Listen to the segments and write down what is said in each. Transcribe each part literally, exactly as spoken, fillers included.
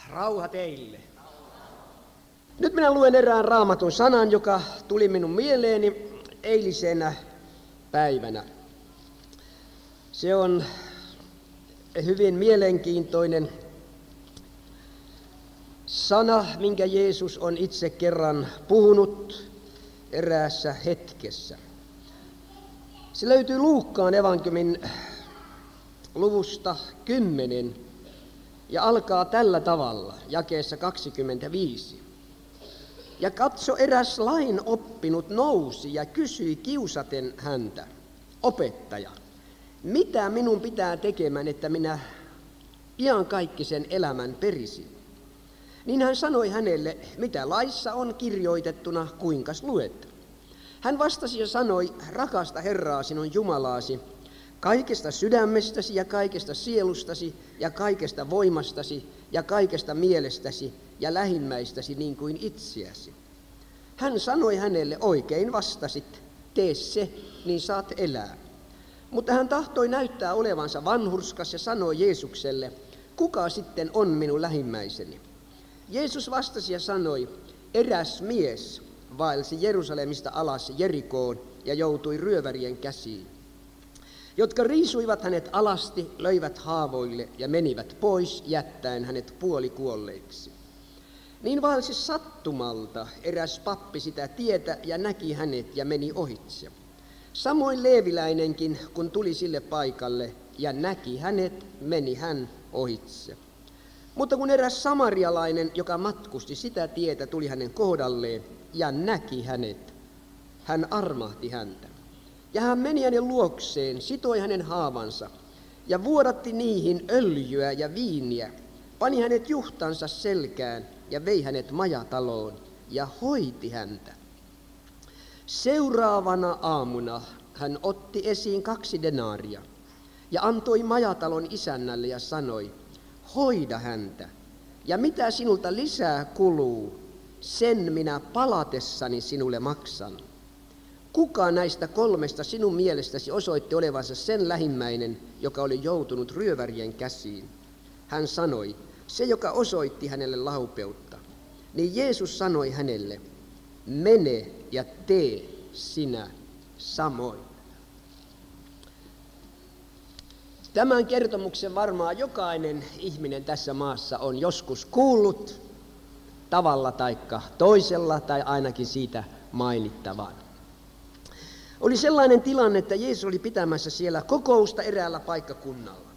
Rauha teille. Nyt minä luen erään raamatun sanan, joka tuli minun mieleeni eilisenä päivänä. Se on hyvin mielenkiintoinen sana, minkä Jeesus on itse kerran puhunut eräässä hetkessä. Se löytyy Luukkaan evankeliumin luvusta kymmenen ja alkaa tällä tavalla, jakeessa kaksikymmentäviisi. Ja katso, eräs lain oppinut nousi ja kysyi kiusaten häntä, opettaja, mitä minun pitää tekemään, että minä iankaikkisen elämän perisin? Niin hän sanoi hänelle, mitä laissa on kirjoitettuna, kuinkas luet? Hän vastasi ja sanoi, rakasta Herraa sinun Jumalaasi, kaikesta sydämestäsi ja kaikesta sielustasi ja kaikesta voimastasi ja kaikesta mielestäsi ja lähimmäistäsi niin kuin itseäsi. Hän sanoi hänelle, oikein vastasit, tee se, niin saat elää. Mutta hän tahtoi näyttää olevansa vanhurskas ja sanoi Jeesukselle, kuka sitten on minun lähimmäiseni? Jeesus vastasi ja sanoi, eräs mies vaelsi Jerusalemista alas Jerikoon ja joutui ryövärien käsiin, jotka riisuivat hänet alasti, löivät haavoille ja menivät pois, jättäen hänet puolikuolleiksi. Niin vaelsi sattumalta eräs pappi sitä tietä ja näki hänet ja meni ohitse. Samoin leeviläinenkin, kun tuli sille paikalle ja näki hänet, meni hän ohitse. Mutta kun eräs samarialainen, joka matkusti sitä tietä, tuli hänen kohdalleen ja näki hänet, hän armahti häntä. Ja hän meni hänen luokseen, sitoi hänen haavansa ja vuodatti niihin öljyä ja viiniä, pani hänet juhtansa selkään ja vei hänet majataloon ja hoiti häntä. Seuraavana aamuna hän otti esiin kaksi denaaria ja antoi majatalon isännälle ja sanoi, hoida häntä, ja mitä sinulta lisää kuluu, sen minä palatessani sinulle maksan. Kuka näistä kolmesta sinun mielestäsi osoitti olevansa sen lähimmäinen, joka oli joutunut ryövärien käsiin? Hän sanoi, se joka osoitti hänelle laupeutta. Niin Jeesus sanoi hänelle, mene ja tee sinä samoin. Tämän kertomuksen varmaan jokainen ihminen tässä maassa on joskus kuullut tavalla taikka toisella tai ainakin siitä mainittavan. Oli sellainen tilanne, että Jeesus oli pitämässä siellä kokousta eräällä paikkakunnalla.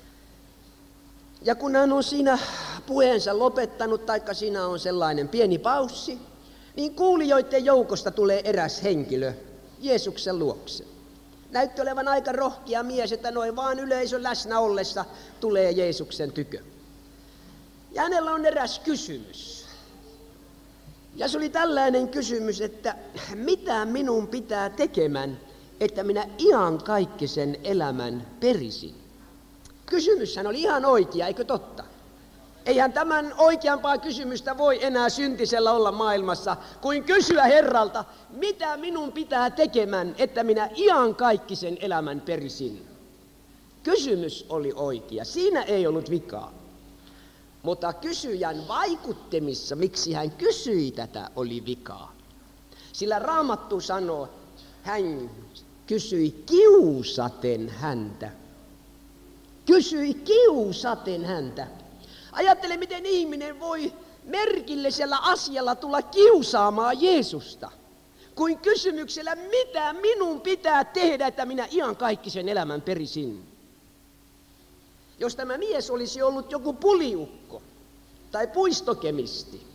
Ja kun hän on siinä puheensa lopettanut, taikka siinä on sellainen pieni paussi, niin kuulijoiden joukosta tulee eräs henkilö Jeesuksen luokse. Näytti olevan aika rohkea mies, että noin vaan yleisön läsnä ollessa tulee Jeesuksen tykö. Ja hänellä on eräs kysymys. Ja se oli tällainen kysymys, että mitä minun pitää tekemään, että minä iankaikkisen elämän perisin? Kysymyshän oli ihan oikea, eikö totta? Eihän tämän oikeampaa kysymystä voi enää syntisellä olla maailmassa, kuin kysyä Herralta, mitä minun pitää tekemään, että minä iankaikkisen elämän perisin. Kysymys oli oikea, siinä ei ollut vikaa. Mutta kysyjän vaikuttimissa, miksi hän kysyi tätä, oli vikaa. Sillä Raamattu sanoo, hän kysyi kiusaten häntä. Kysyi kiusaten häntä. Ajattele, miten ihminen voi merkillisellä asialla tulla kiusaamaan Jeesusta, kuin kysymyksellä, mitä minun pitää tehdä, että minä iankaikkisen elämän perisin. Jos tämä mies olisi ollut joku puliukko tai puistokemisti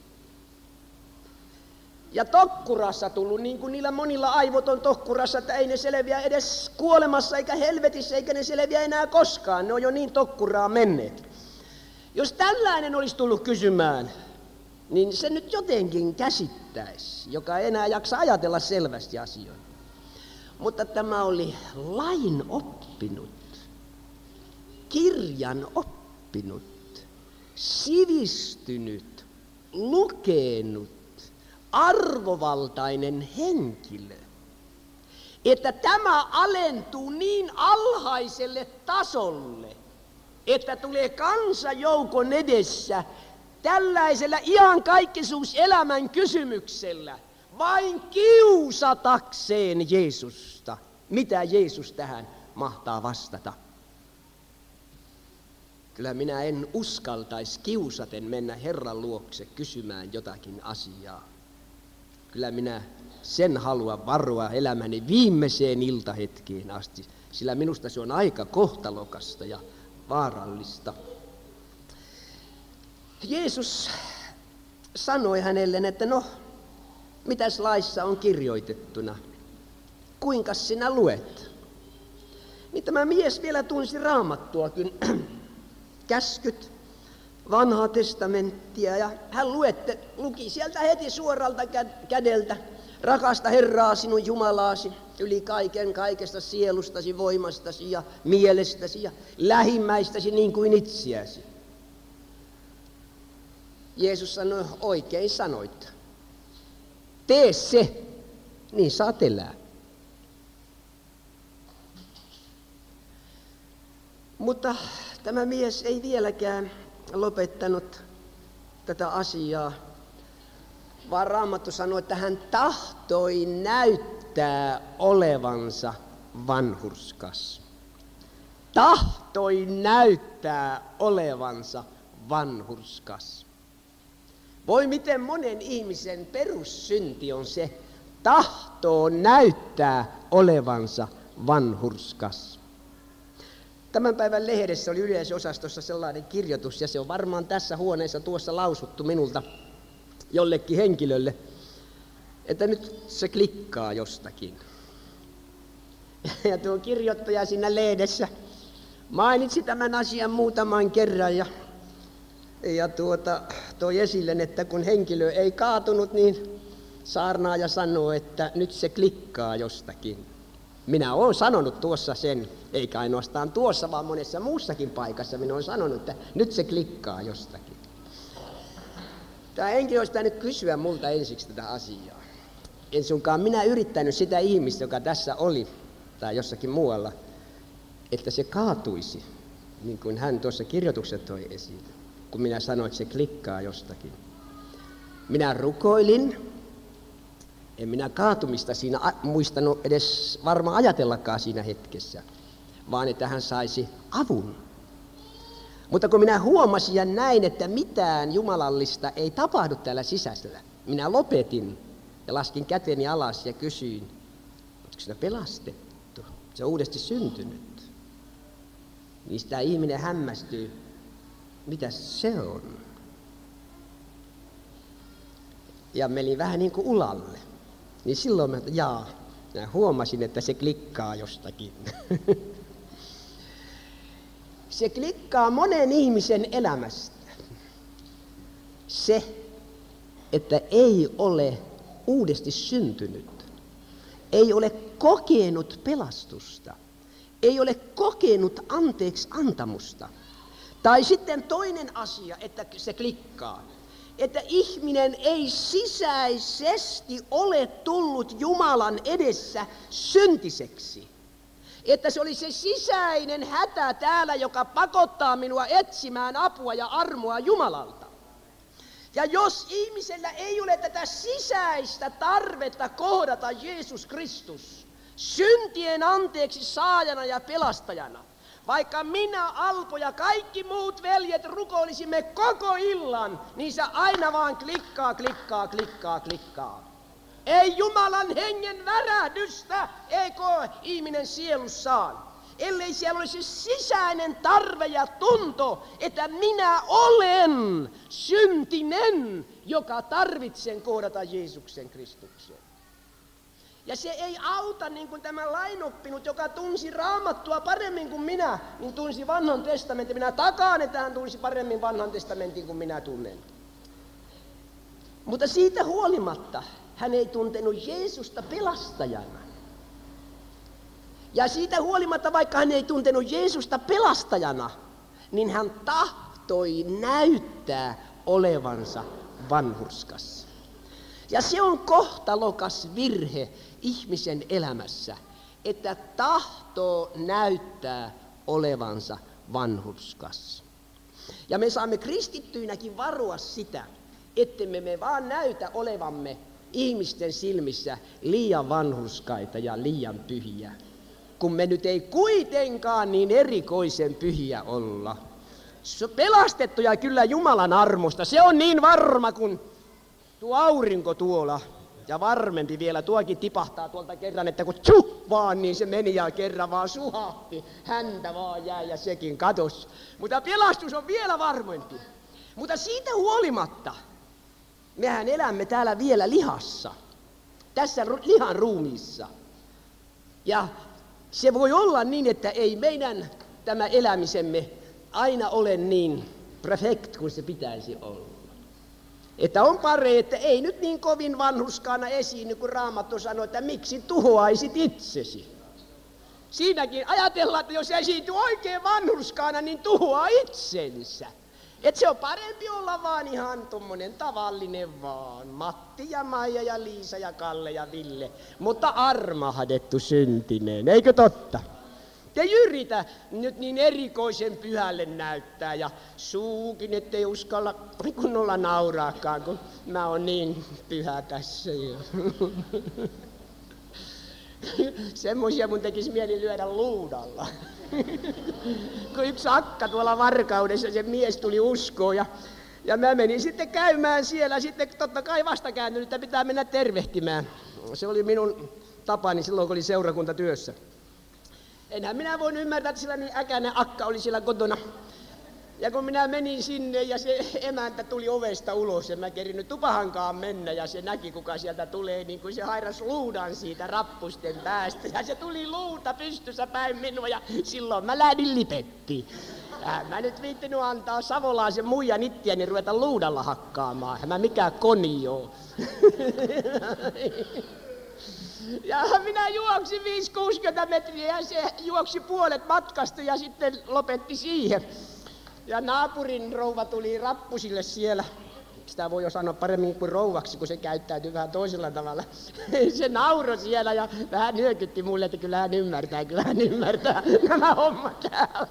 ja tokkurassa tullut, niin kuin niillä monilla aivot on tokkurassa, että ei ne selviä edes kuolemassa eikä helvetissä, eikä ne selviä enää koskaan, ne on jo niin tokkuraan menneet. Jos tällainen olisi tullut kysymään, niin se nyt jotenkin käsittäisi, joka ei enää jaksa ajatella selvästi asioita. Mutta tämä oli lain oppinut, kirjan oppinut, sivistynyt, lukenut, arvovaltainen henkilö. Että tämä alentuu niin alhaiselle tasolle, että tulee kansajoukon edessä tällaisella iankaikkisuuselämän kysymyksellä vain kiusatakseen Jeesusta. Mitä Jeesus tähän mahtaa vastata? Kyllä minä en uskaltaisi kiusaten mennä Herran luokse kysymään jotakin asiaa. Kyllä minä sen haluan varoa elämäni viimeiseen iltahetkeen asti, sillä minusta se on aika kohtalokasta ja vaarallista. Jeesus sanoi hänelle, että no, mitäs laissa on kirjoitettuna? Kuinka sinä luet? Niin tämä mies vielä tunsi Raamattuakin, käskyt, vanhaa testamenttia, ja hän luette, luki sieltä heti suoralta kädeltä, rakasta Herraa sinun Jumalaasi yli kaiken kaikesta sielustasi, voimastasi ja mielestäsi ja lähimmäistäsi niin kuin itseäsi. Jeesus sanoi, oikein sanoit. Tee se, niin saat elää. Mutta tämä mies ei vieläkään lopettanut tätä asiaa, vaan Raamattu sanoi, että hän tahtoi näyttää olevansa vanhurskas. Tahtoi näyttää olevansa vanhurskas. Voi miten monen ihmisen perussynti on se, tahtoo näyttää olevansa vanhurskas. Tämän päivän lehdessä oli yleisosastossa sellainen kirjoitus, ja se on varmaan tässä huoneessa tuossa lausuttu minulta jollekin henkilölle, että nyt se klikkaa jostakin. Ja tuo kirjoittaja siinä lehdessä mainitsi tämän asian muutaman kerran ja, ja tuota, toi esille, että kun henkilö ei kaatunut, niin saarnaaja sanoo, että nyt se klikkaa jostakin. Minä olen sanonut tuossa sen, eikä ainoastaan tuossa, vaan monessa muussakin paikassa minä olen sanonut, että nyt se klikkaa jostakin. Tämä henkilö olisi pitänyt kysyä multa ensiksi tätä asiaa. En sunkaan minä yrittänyt sitä ihmistä, joka tässä oli, tai jossakin muualla, että se kaatuisi, niin kuin hän tuossa kirjoituksessa toi esiin, kun minä sanoin, että se klikkaa jostakin. Minä rukoilin, en minä kaatumista siinä muistanut edes varmaan ajatellakaan siinä hetkessä, vaan että hän saisi avun. Mutta kun minä huomasin ja näin, että mitään jumalallista ei tapahdu täällä sisäisellä, minä lopetin ja laskin käteni alas ja kysyin, oletko sinä pelastettu? Se on uudesti syntynyt. Niin sitä ihminen hämmästyy, mitä se on? Ja meni vähän niin kuin ulalle. Niin silloin mä, jaa, mä huomasin, että se klikkaa jostakin. Se klikkaa monen ihmisen elämästä. Se, että ei ole uudesti syntynyt, ei ole kokenut pelastusta, ei ole kokenut anteeksi antamusta. Tai sitten toinen asia, että se klikkaa, että ihminen ei sisäisesti ole tullut Jumalan edessä syntiseksi. Että se oli se sisäinen hätä täällä, joka pakottaa minua etsimään apua ja armoa Jumalalta. Ja jos ihmisellä ei ole tätä sisäistä tarvetta kohdata Jeesus Kristus syntien anteeksi saajana ja pelastajana, vaikka minä, Alpo ja kaikki muut veljet rukoilisimme koko illan, niin se aina vaan klikkaa, klikkaa, klikkaa, klikkaa. Ei Jumalan hengen värähdystä ei koe ihminen sielussaan, ellei siellä olisi sisäinen tarve ja tunto, että minä olen syntinen, joka tarvitsen kohdata Jeesuksen Kristuksen. Ja se ei auta niin kuin tämä lainoppinut, joka tunsi Raamattua paremmin kuin minä, niin tunsi vanhan testamentin. Minä takaan, että hän tunsi paremmin vanhan testamentin kuin minä tunnen. Mutta siitä huolimatta hän ei tuntenut Jeesusta pelastajana. Ja siitä huolimatta, vaikka hän ei tuntenut Jeesusta pelastajana, niin hän tahtoi näyttää olevansa vanhurskas. Ja se on kohtalokas virhe ihmisen elämässä, että tahtoo näyttää olevansa vanhurskas. Ja me saamme kristittyinäkin varoa sitä, ettemme me vaan näytä olevamme ihmisten silmissä liian vanhurskaita ja liian pyhiä, kun me nyt ei kuitenkaan niin erikoisen pyhiä olla. Pelastettuja kyllä Jumalan armosta, se on niin varma kuin tuo aurinko tuolla. Ja varmempi vielä, tuokin tipahtaa tuolta kerran, että kun tsuh vaan, niin se meni ja kerran vaan suhahti. Häntä vaan jäi ja sekin katos. Mutta pelastus on vielä varmempi. Mutta siitä huolimatta, mehän elämme täällä vielä lihassa. Tässä lihan ruumiissa. Ja se voi olla niin, että ei meidän tämä elämisemme aina ole niin perfect kuin se pitäisi olla. Että on parempi, että ei nyt niin kovin vanhurskaana esiinny, kun Raamattu sanoo, että miksi tuhoaisit itsesi. Siinäkin ajatellaan, että jos esiintyy oikein vanhurskaana, niin tuhoaa itsensä. Että se on parempi olla vaan ihan tommonen tavallinen vaan. Matti ja Maija ja Liisa ja Kalle ja Ville. Mutta armahdettu syntinen, eikö totta? Te yritä nyt niin erikoisen pyhälle näyttää ja suukin, ettei uskalla kunnolla nauraakaan, kun mä oon niin pyhä tässä jo. Semmoisia mun tekisi mieli lyödä luudalla. Kun yksi akka tuolla Varkaudessa, se mies tuli uskoon ja, ja mä menin sitten käymään siellä. Sitten totta kai vastakääntynyt, että pitää mennä tervehtimään. Se oli minun tapani silloin, kun oli seurakuntatyössä. Enhän minä voin ymmärtää, että sillä niin äkäinen akka oli siellä kotona. Ja kun minä menin sinne ja se emäntä tuli ovesta ulos ja mä kerinyt tupahankaan mennä ja se näki kuka sieltä tulee, niin kuin se hairas luudan siitä rappusten päästä. Ja se tuli luuta pystyssä päin minua ja silloin mä lähdin lipettiin. Äh, mä nyt viittinyt antaa savolaisen muijan ittiäni ruveta luudalla hakkaamaan. Mä mikään koni oo. Ja minä juoksin viisi kuusikymmentä metriä ja se juoksi puolet matkasta ja sitten lopetti siihen. Ja naapurin rouva tuli rappusille siellä. Sitä voi jo sanoa paremmin kuin rouvaksi, kun se käyttäytyy vähän toisella tavalla. Se nauroi siellä ja vähän nyökytti mulle, että kyllä hän ymmärtää, kyllä hän ymmärtää nämä hommat täällä.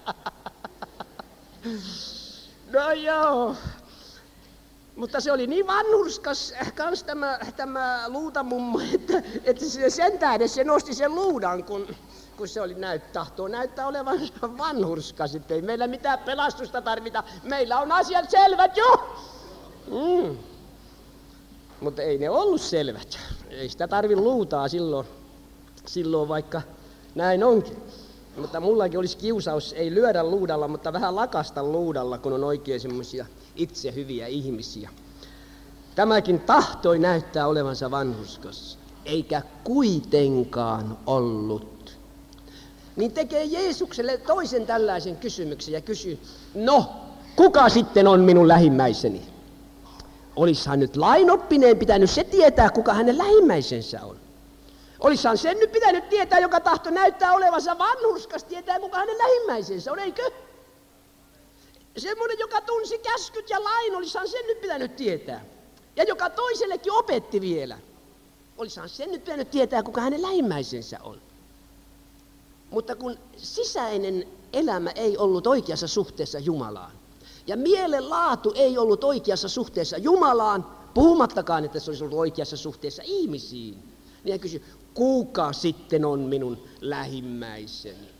No joo. Mutta se oli niin vanhurskas kans tämä, tämä luutamummo, että, että se sen tähden se nosti sen luudan, kun, kun se oli näyt, tahtoo näyttää olevan vanhurskas. Että ei meillä mitään pelastusta tarvita. Meillä on asiat selvät jo. Mm. Mutta ei ne ollut selvät. Ei sitä tarvi luutaa silloin, silloin, vaikka näin onkin. Mutta mullakin olisi kiusaus ei lyödä luudalla, mutta vähän lakasta luudalla, kun on oikein semmoisia itse hyviä ihmisiä. Tämäkin tahtoi näyttää olevansa vanhurskas, eikä kuitenkaan ollut. Niin tekee Jeesukselle toisen tällaisen kysymyksen ja kysyy, no, kuka sitten on minun lähimmäiseni? Olishan nyt lainoppineen pitänyt se tietää, kuka hänen lähimmäisensä on. Olishan sen nyt pitänyt tietää, joka tahto näyttää olevansa vanhurskas, tietää, kuka hänen lähimmäisensä on, eikö? Semmoinen, joka tunsi käskyt ja lain, olishan sen nyt pitänyt tietää. Ja joka toisellekin opetti vielä. Olishan sen nyt pitänyt tietää, kuka hänen lähimmäisensä on. Mutta kun sisäinen elämä ei ollut oikeassa suhteessa Jumalaan, ja mielen laatu ei ollut oikeassa suhteessa Jumalaan, puhumattakaan, että se olisi ollut oikeassa suhteessa ihmisiin, niin hän kysyi, kuka sitten on minun lähimmäiseni?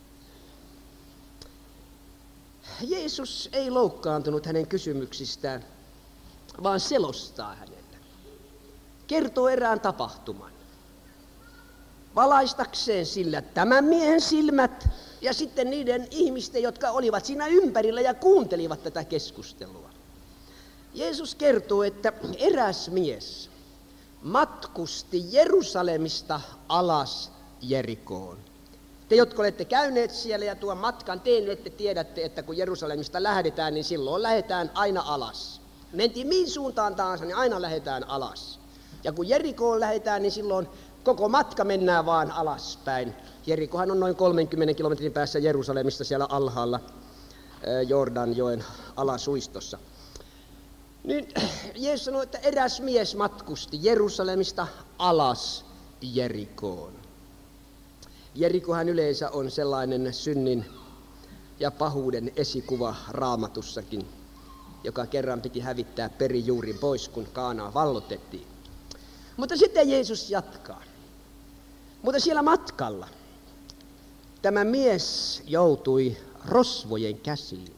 Jeesus ei loukkaantunut hänen kysymyksistään, vaan selostaa hänelle. Kertoo erään tapahtuman. Valaistakseen sillä tämän miehen silmät ja sitten niiden ihmisten, jotka olivat siinä ympärillä ja kuuntelivat tätä keskustelua. Jeesus kertoo, että eräs mies matkusti Jerusalemista alas Jerikoon. Te, jotka olette käyneet siellä ja tuon matkan tehneet, te tiedätte, että kun Jerusalemista lähdetään, niin silloin lähdetään aina alas. Mentiin mihin suuntaan tahansa, niin aina lähdetään alas. Ja kun Jerikoon lähdetään, niin silloin koko matka mennään vaan alaspäin. Jerikohan on noin kolmenkymmenen kilometrin päässä Jerusalemista siellä alhaalla Jordanjoen alasuistossa. Niin Jeesus sanoi, että eräs mies matkusti Jerusalemista alas Jerikoon. Jerikohan yleensä on sellainen synnin ja pahuuden esikuva Raamatussakin, joka kerran piti hävittää perijuurin pois, kun Kaanaa vallotettiin. Mutta sitten Jeesus jatkaa. Mutta siellä matkalla tämä mies joutui rosvojen käsiin.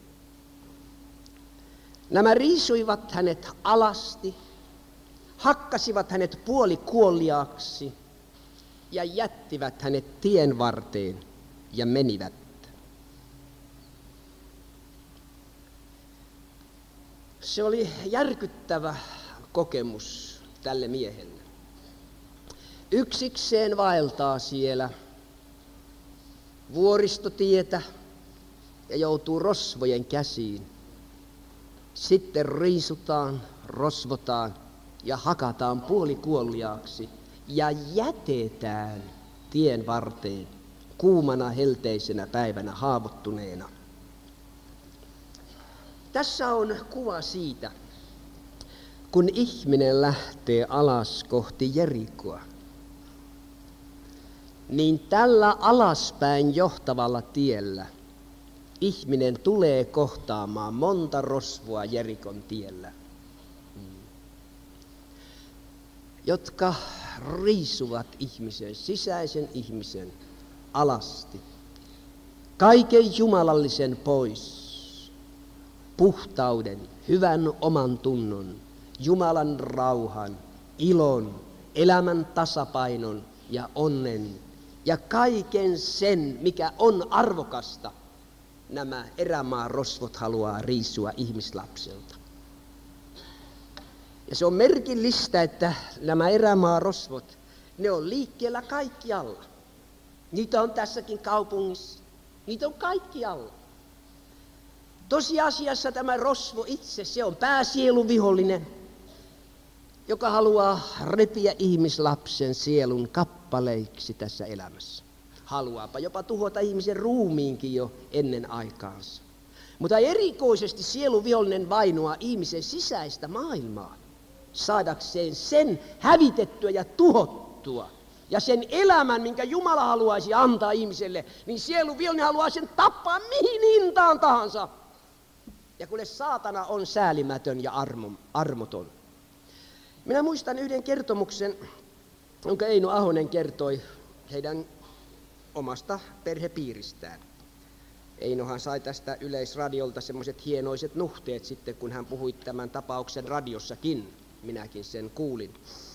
Nämä riisuivat hänet alasti, hakkasivat hänet puolikuoliaaksi ja jättivät hänet tien varteen ja menivät. Se oli järkyttävä kokemus tälle miehelle. Yksikseen vaeltaa siellä vuoristotietä ja joutuu rosvojen käsiin. Sitten riisutaan, rosvotaan ja hakataan puolikuoliaaksi ja jätetään tien varteen kuumana helteisenä päivänä haavoittuneena. Tässä on kuva siitä, kun ihminen lähtee alas kohti Jerikoa, niin tällä alaspäin johtavalla tiellä ihminen tulee kohtaamaan monta rosvoa Jerikon tiellä, jotka riisuvat ihmisen, sisäisen ihmisen alasti, kaiken jumalallisen pois, puhtauden, hyvän oman tunnon, Jumalan rauhan, ilon, elämän tasapainon ja onnen ja kaiken sen, mikä on arvokasta, nämä erämaan rosvot haluaa riisua ihmislapselta. Ja se on merkillistä, että nämä erämaan rosvot, ne on liikkeellä kaikkialla. Niitä on tässäkin kaupungissa, niitä on kaikkialla. Tosiasiassa tämä rosvo itse, se on pääsieluvihollinen, joka haluaa repiä ihmislapsen sielun kappaleiksi tässä elämässä. Haluaapa jopa tuhota ihmisen ruumiinkin jo ennen aikaansa. Mutta erikoisesti sieluvihollinen vainoaa ihmisen sisäistä maailmaa, saadakseen sen hävitettyä ja tuhottua. Ja sen elämän, minkä Jumala haluaisi antaa ihmiselle, niin sieluvihollinen haluaa sen tappaa mihin hintaan tahansa. Ja kun saatana on säälimätön ja armo, armoton. Minä muistan yhden kertomuksen, jonka Eino Ahonen kertoi heidän omasta perhepiiristään. Einohan sai tästä Yleisradiolta semmoiset hienoiset nuhteet sitten, kun hän puhui tämän tapauksen radiossakin. Minäkin sen kuulin.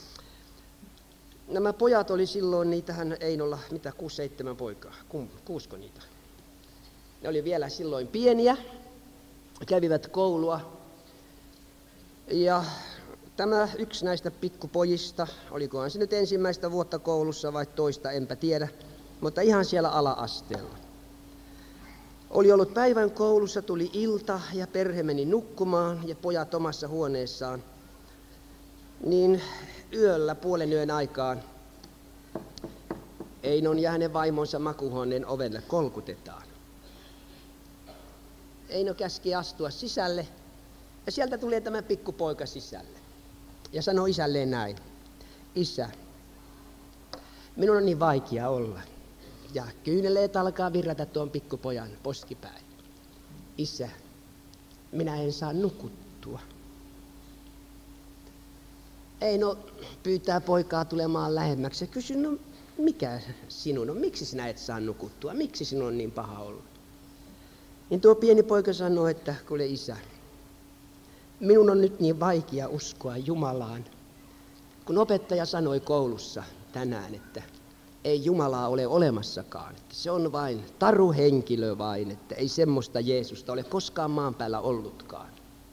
Nämä pojat oli silloin, niitähän Einolla, mitä, kuusi, seitsemän poikaa, Ku, kuusko niitä? Ne oli vielä silloin pieniä, kävivät koulua. Ja tämä yksi näistä pikkupojista, olikohan se nyt ensimmäistä vuotta koulussa vai toista, enpä tiedä, mutta ihan siellä ala-asteella. Oli ollut päivän koulussa, tuli ilta ja perhe meni nukkumaan ja pojat omassa huoneessaan. Niin yöllä puolen yön aikaan Einon ja hänen vaimonsa makuuhuoneen ovelle kolkutetaan. Eino käski astua sisälle ja sieltä tulee tämä pikkupoika sisälle. Ja sanoi isälleen näin: Isä, minun on niin vaikea olla. Ja kyyneleet alkaa virrata tuon pikkupojan poskipäin. Isä, minä en saa nukuttua. Eino pyytää poikaa tulemaan lähemmäksi ja kysyy, no mikä sinun on, miksi sinä et saa nukuttua, miksi sinun on niin paha olla? Niin tuo pieni poika sanoo, että kuule isä, minun on nyt niin vaikea uskoa Jumalaan, kun opettaja sanoi koulussa tänään, että ei Jumalaa ole olemassakaan, että se on vain taruhenkilö vain, että ei semmoista Jeesusta ole koskaan maan päällä ollutkaan.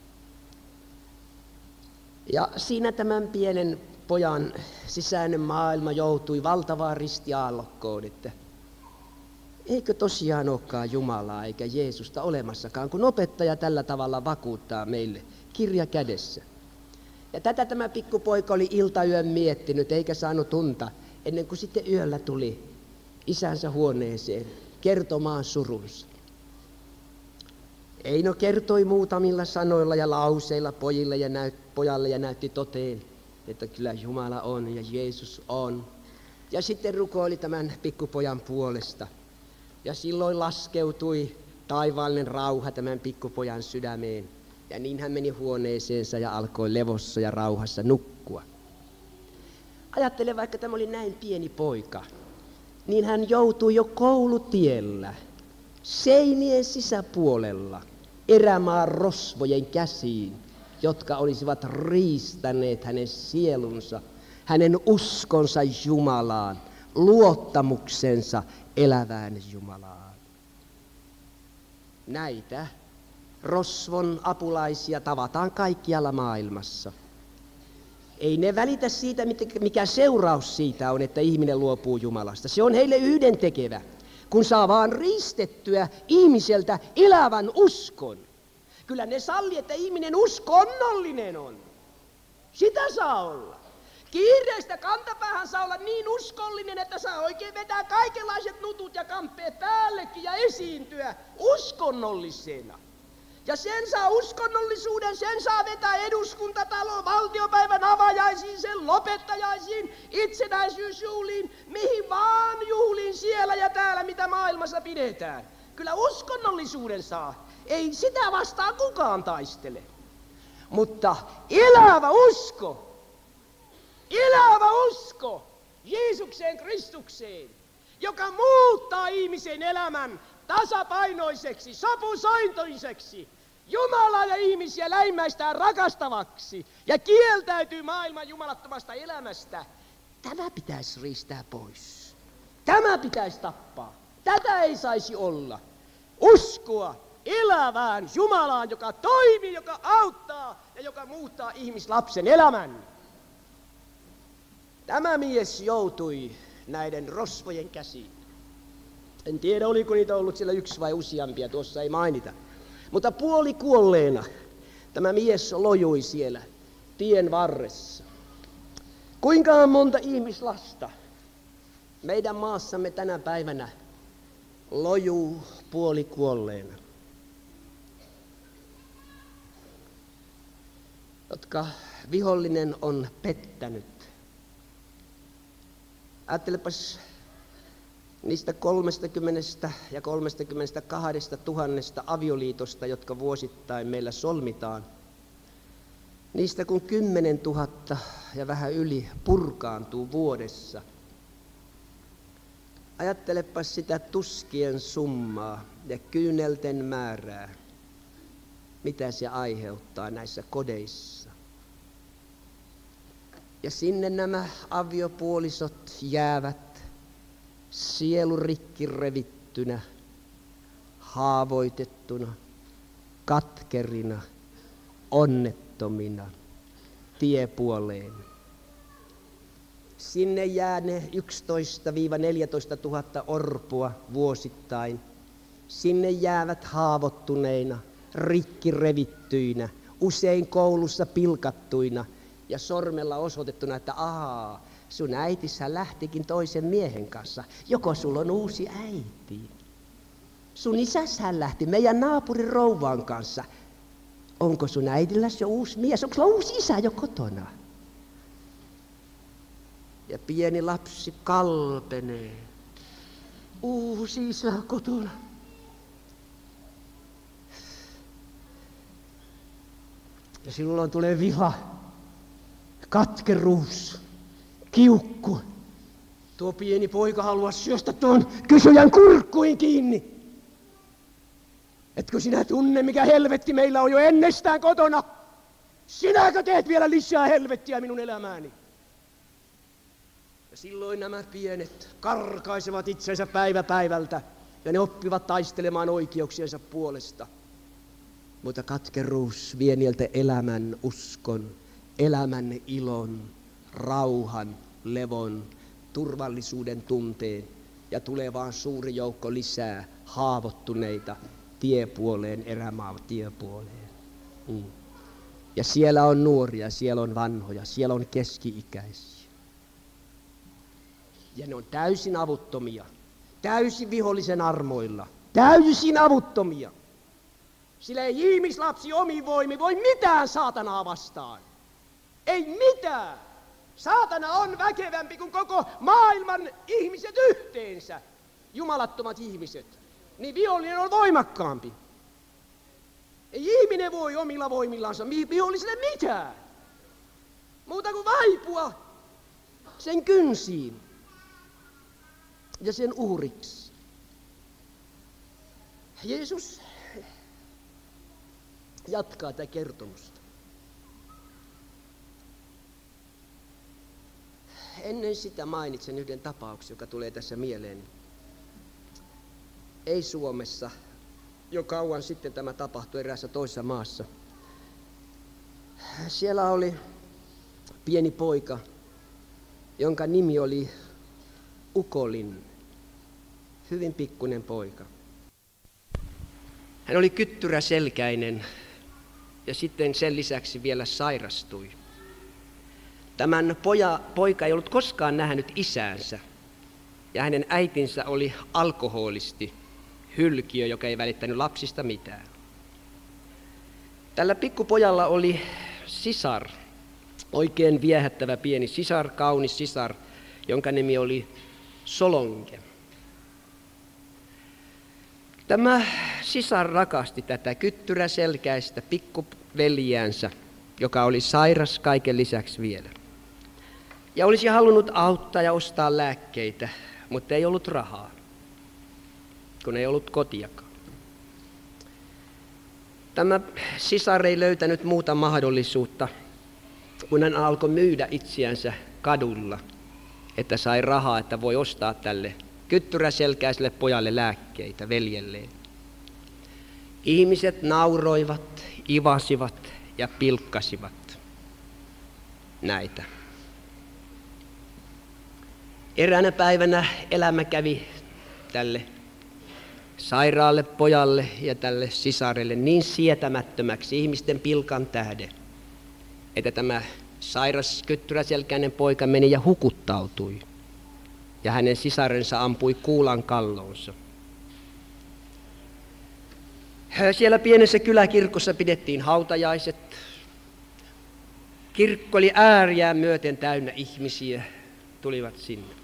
Ja siinä tämän pienen pojan sisäinen maailma joutui valtavaan ristiaallokkoon, että eikö tosiaan olekaan Jumalaa eikä Jeesusta olemassakaan, kun opettaja tällä tavalla vakuuttaa meille kirja kädessä. Ja tätä tämä pikkupoika oli iltayön miettinyt eikä saanut unta, ennen kuin sitten yöllä tuli isänsä huoneeseen kertomaan surunsa. Eino kertoi muutamilla sanoilla ja lauseilla pojille ja näyt, pojalle ja näytti toteen, että kyllä Jumala on ja Jeesus on. Ja sitten rukoili tämän pikkupojan puolesta. Ja silloin laskeutui taivaallinen rauha tämän pikkupojan sydämeen. Ja niin hän meni huoneeseensa ja alkoi levossa ja rauhassa nukkua. Ajattele, vaikka tämä oli näin pieni poika, niin hän joutui jo koulutiellä, seinien sisäpuolella, erämaan rosvojen käsiin, jotka olisivat riistäneet hänen sielunsa, hänen uskonsa Jumalaan, luottamuksensa elävään Jumalaan. Näitä rosvon apulaisia tavataan kaikkialla maailmassa. Ei ne välitä siitä, mikä seuraus siitä on, että ihminen luopuu Jumalasta. Se on heille yhdentekevä, kun saa vaan riistettyä ihmiseltä elävän uskon. Kyllä ne salli, että ihminen uskonnollinen on. Sitä saa olla. Kiireistä kantapäähän saa olla niin uskollinen, että saa oikein vetää kaikenlaiset nutut ja kamppeet päällekin ja esiintyä uskonnollisena. Ja sen saa uskonnollisuuden, sen saa vetää eduskuntatalo, valtiopäivän avajaisiin, sen lopettajaisiin, itsenäisyysjuhliin, mihin vaan juhliin siellä ja täällä, mitä maailmassa pidetään. Kyllä uskonnollisuuden saa. Ei sitä vastaan kukaan taistele. Mutta elävä usko, elävä usko Jeesukseen Kristukseen, joka muuttaa ihmisen elämän tasapainoiseksi, sopusointoiseksi, Jumalaa ja ihmisiä lähimmäistään rakastavaksi ja kieltäytyy maailman jumalattomasta elämästä. Tämä pitäisi riistää pois. Tämä pitäisi tappaa. Tätä ei saisi olla. Uskoa elävään Jumalaan, joka toimii, joka auttaa ja joka muuttaa ihmislapsen elämän. Tämä mies joutui näiden rosvojen käsiin. En tiedä, oliko niitä ollut siellä yksi vai useampia, tuossa ei mainita. Mutta puoli kuolleena tämä mies lojui siellä tien varressa. Kuinka monta ihmislasta meidän maassamme tänä päivänä lojuu puoli kuolleena, jotka vihollinen on pettänyt. Ajattelepas niistä kolmekymmentä ja kolmekymmentäkaksi tuhannesta avioliitosta, jotka vuosittain meillä solmitaan. Niistä kun kymmenen tuhatta ja vähän yli purkaantuu vuodessa. Ajattelepas sitä tuskien summaa ja kyynelten määrää, mitä se aiheuttaa näissä kodeissa. Ja sinne nämä aviopuolisot jäävät sielu rikki revittynä, haavoitettuna, katkerina, onnettomina, tiepuoleen. Sinne jää ne yksitoista neljätoista tuhatta orpoa vuosittain. Sinne jäävät haavoittuneina, rikki revittyinä, usein koulussa pilkattuina ja sormella osoitettuna, että ahaa, sun äitissä lähtikin toisen miehen kanssa. Joko sulla on uusi äiti? Sun isäshän lähti meidän naapurin rouvaan kanssa. Onko sun äidilläsi jo uusi mies? Onko sulla uusi isä jo kotona? Ja pieni lapsi kalpenee. Uusi isä kotona. Ja silloin tulee viha, katkeruus, kiukku. Tuo pieni poika haluaa syöstä tuon kysyjän kurkkuin kiinni. Etkö sinä tunne, mikä helvetti meillä on jo ennestään kotona? Sinäkö teet vielä lisää helvettiä minun elämääni? Ja silloin nämä pienet karkaisevat itsensä päivä päivältä ja ne oppivat taistelemaan oikeuksiensa puolesta. Mutta katkeruus vie niiltä elämän uskon, elämän ilon, rauhan, levon, turvallisuuden tunteen ja tulee vaan suuri joukko lisää haavoittuneita tiepuoleen, erämaan tiepuoleen. Mm. Ja siellä on nuoria, siellä on vanhoja, siellä on keski-ikäisiä. Ja ne on täysin avuttomia, täysin vihollisen armoilla, täysin avuttomia. Sillä ei ihmislapsi omin voimin voi mitään saatanaa vastaan. Ei mitään. Saatana on väkevämpi kuin koko maailman ihmiset yhteensä. Jumalattomat ihmiset. niin vihollinen on voimakkaampi. Ei ihminen voi omilla voimillansa viholliselle mitään. Muuta kuin vaipua sen kynsiin ja sen uhriksi. Jeesus jatkaa tätä kertomusta. Ennen sitä mainitsen yhden tapauksen, joka tulee tässä mieleen. Ei Suomessa. Jo kauan sitten tämä tapahtui eräässä toisessa maassa. Siellä oli pieni poika, jonka nimi oli Ukolin. Hyvin pikkunen poika. Hän oli kyttyräselkäinen ja sitten sen lisäksi vielä sairastui. Tämän poja, poika ei ollut koskaan nähnyt isäänsä ja hänen äitinsä oli alkoholisti, hylkiö, joka ei välittänyt lapsista mitään. Tällä pikkupojalla oli sisar, oikein viehättävä pieni sisar, kaunis sisar, jonka nimi oli Solonge. Tämä sisar rakasti tätä kyttyräselkäistä pikkuveljäänsä, joka oli sairas kaiken lisäksi vielä. Ja olisi halunnut auttaa ja ostaa lääkkeitä, mutta ei ollut rahaa, kun ei ollut kotiakaan. Tämä sisar ei löytänyt muuta mahdollisuutta, kun hän alkoi myydä itseänsä kadulla, että sai rahaa, että voi ostaa tälle kyttyräselkäiselle pojalle lääkkeitä veljelleen. Ihmiset nauroivat, ivasivat ja pilkkasivat näitä. Eräänä päivänä elämä kävi tälle sairaalle pojalle ja tälle sisarelle niin sietämättömäksi ihmisten pilkan tähden, että tämä sairas kyttyräselkäinen poika meni ja hukuttautui. Ja hänen sisarensa ampui kuulan kalloonsa. Siellä pienessä kyläkirkossa pidettiin hautajaiset. Kirkko oli ääriään myöten täynnä ihmisiä, tulivat sinne.